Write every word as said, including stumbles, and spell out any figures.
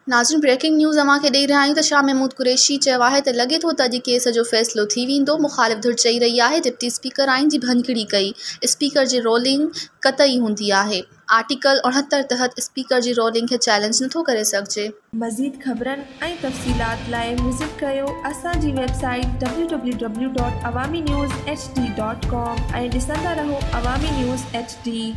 नाज़रीन, breaking news अवां खे ॾेई रहिया आहियूं त शाह महमूद कुरैशी चयो आहे त लॻे थो त अॼु केस जो फ़ैसिलो थी वेंदो। मुख़ालिफ़ धुर चई रही आहे डिप्टी स्पीकर आइन जी भञकिड़ी कई, स्पीकर जी रोलिंग क़तई हूंदी आहे। आर्टिकल उणहतरि तहत स्पीकर जी रोलिंग खे चैलेंज नथो करे सघिजे। मज़ीद ख़बरनि ऐं तफ़सीलात लाइ विज़िट कयो असांजी website W W W dot Awami news H D dot com ऐं ॾिसंदा रहो अवामी न्यूज़ एच डी।